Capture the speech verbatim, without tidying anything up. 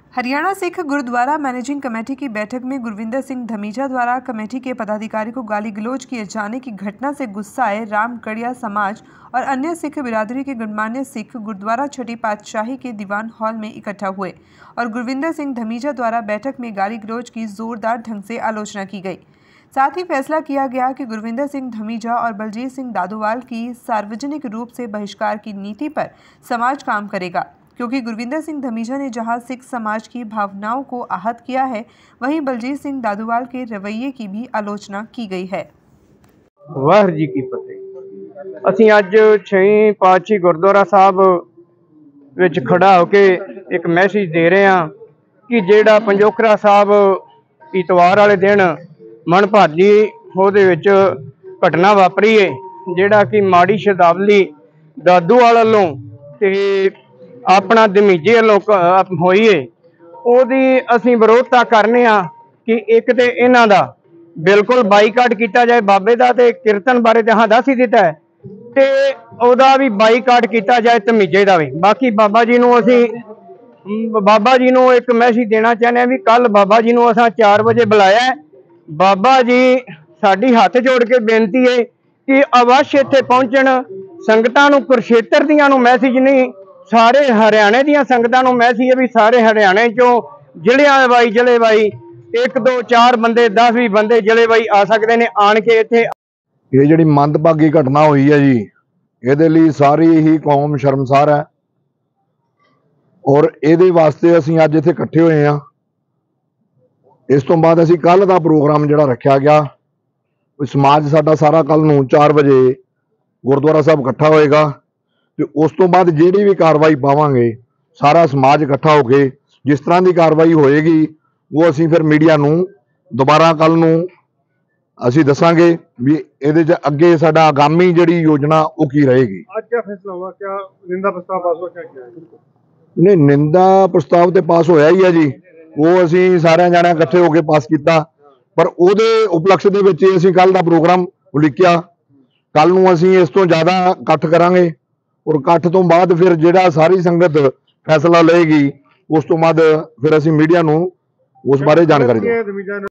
Haryana Sikh Gurdwara managing committee की बैठक में गुरविंदर सिंह धमीजा द्वारा कमेटी के पदाधिकारी को गाली गलौज किए जाने की घटना से गुस्साए रामगढ़िया समाज और अन्य सिख बिरादरी के गणमान्य सिख गुरुद्वारा छठी पातशाही के दीवान हॉल में इकट्ठा हुए और गुरविंदर सिंह धमीजा द्वारा बैठक में गाली गलौज की जोरदार ढंग से आलोचना की गई। साथ ही फैसला किया गया कि गुरविंदर सिंह धमीजा और बलजीत सिंह दादोवाल की सार्वजनिक रूप से बहिष्कार की नीति पर समाज काम करेगा, क्योंकि गुरविंदर सिंह धमीजा ने जहां सिख समाज की भावनाओं को आहत किया है, वहीं बलजीत सिंह दादोवाल के रवैये की भी आलोचना की गई है। वाहिगुरू जी की फतेह। असीं अज छेवीं पातशाही गुरुद्वारा साहब विच खड़ा होके एक मैसेज दे रहे हैं कि जेड़ा पंजोखरा साहब इतवार वाले दिन मनभागी ਉਹਦੇ ਵਿੱਚ घटना वापरी है, जेड़ा कि माड़ी शब्दावली दादूवाल वालों ते अपना धमीजे वालों होई है, ਉਹਦੀ ਅਸੀਂ ਵਿਰੋਧਤਾ करने आ कि एक तो इन्हां दा बिल्कुल बाईकाट किया जाए। बाबे का तो कीर्तन बारे तो हाँ दस ही दिता है, तो ਉਹਦਾ भी बाईकाट किया जाए धमीजे का भी। बाकी बाबा जी नूं असीं बाबा जी नूं एक मैसेज देना चाहते हैं भी कल बाबा जी नूं असां चार बजे बुलाया है। बाबा जी साडी हाथ जोड़ के बेनती है कि अवश्य इत्थे पहुंचण, संगतां नूं कुरुक्षेत्र दियां नूं मैसेज नहीं, सारे हरियाणे दियां संगतां नूं मैसेज है भी सारे हरियाणे चों जिलेवाई जिलेवाई एक दो चार बंदे दस भी बंदे जिलेवाई आ सकते हैं, आण के इत्थे। ये जिहड़ी मंदभागी घटना हुई है जी, इहदे लई सारी ही कौम शर्मसार है और इहदे वास्ते असीं अज इत्थे इकट्ठे होए हां। इस तो बाद असीं कल दा प्रोग्राम जिहड़ा रखिया गया, समाज साडा सारा कल नूं चार बजे गुरुद्वारा साहब इकट्ठा होएगा, तो उस तो बाद जिहड़ी भी कार्रवाई पावांगे सारा समाज इकट्ठा होके जिस तरह की कार्रवाई होएगी वो असीं फिर मीडिया नूं दोबारा कल नूं असीं दसांगे भी इहदे च अगे साडा आगामी जिहड़ी योजना वो की रहेगी। आज क्या फैसला हुआ? क्या निंदा प्रस्ताव पास हुआ? क्या क्या है? नहीं, निंदा प्रस्ताव तो पास होया ही है जी, वो असीं सारे जाने इकट्ठे होके पास किया, पर उहदे उपलक्ष्य दे विच असीं कल दा प्रोग्राम उलीकिया। कल नूं असीं इस तो ज़्यादा इकट्ठ करांगे और इकट्ठ तो बाद फिर जिहड़ा सारी संगत फैसला लेगी उस तो बाद फिर असीं मीडिया नूं उस बारे जानकारी देवांगे।